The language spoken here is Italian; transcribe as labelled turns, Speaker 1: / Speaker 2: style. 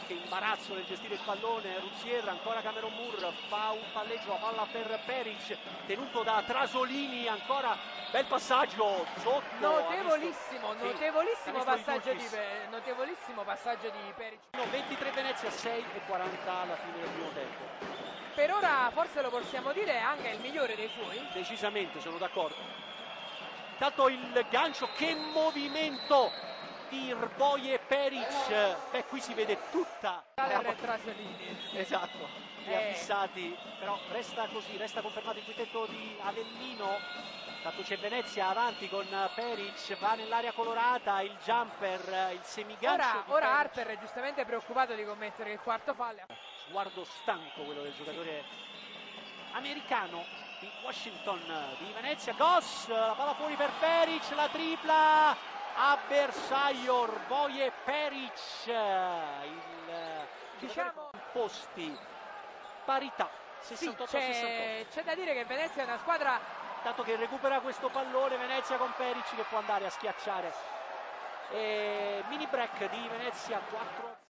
Speaker 1: qualche imbarazzo nel gestire il pallone. Ruzier, ancora Cameron Moore, fa un palleggio, la palla per Peric, tenuto da Trasolini, ancora bel passaggio sotto.
Speaker 2: Notevolissimo, notevolissimo passaggio di Peric.
Speaker 1: 23 Venezia, 6:40 alla fine del primo tempo.
Speaker 2: Per ora forse lo possiamo dire anche il migliore dei suoi.
Speaker 1: Decisamente, sono d'accordo. Intanto il gancio, che movimento di Irboje e Peric. Beh, qui si vede tutta
Speaker 2: Trasolini.
Speaker 1: esatto, gli avvissati, però resta così, resta confermato il quintetto di Avellino. Tanto c'è Venezia avanti con Peric, va nell'area colorata, il jumper, il semigancio.
Speaker 2: Ora Harper è giustamente preoccupato di commettere il quarto fallo.
Speaker 1: Sguardo stanco quello del giocatore americano di Washington, di Venezia. Goss, la palla fuori per Peric, la tripla a bersaglio. Irboje e Peric,
Speaker 2: diciamo
Speaker 1: posti, parità 68-68.
Speaker 2: C'è da dire che Venezia è una squadra,
Speaker 1: tanto che recupera questo pallone Venezia con Peric che può andare a schiacciare. Mini break di Venezia 4.